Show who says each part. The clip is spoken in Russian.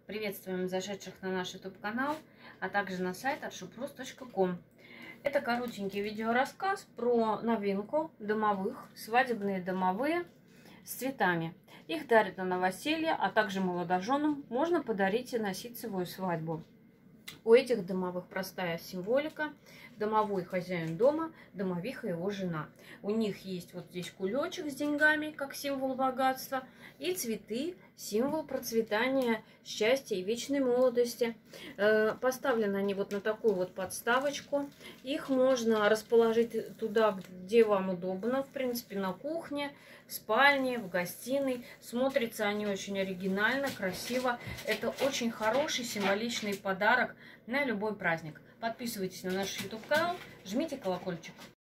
Speaker 1: Приветствуем зашедших на наш YouTube канал, а также на сайт arshipros.com. Это коротенький видеорассказ про новинку домовых, свадебные домовые с цветами. Их дарят на новоселье, а также молодоженам можно подарить и на ситцевую свадьбу. У этих домовых простая символика. Домовой хозяин дома, домовиха его жена. У них есть вот здесь кулечек с деньгами, как символ богатства, и цветы, символ процветания, счастья и вечной молодости. Поставлены они вот на такую вот подставочку. Их можно расположить туда, где вам удобно, в принципе, на кухне, в спальне, в гостиной. Смотрятся они очень оригинально, красиво. Это очень хороший символичный подарок на любой праздник. Подписывайтесь на наш YouTube канал, жмите колокольчик.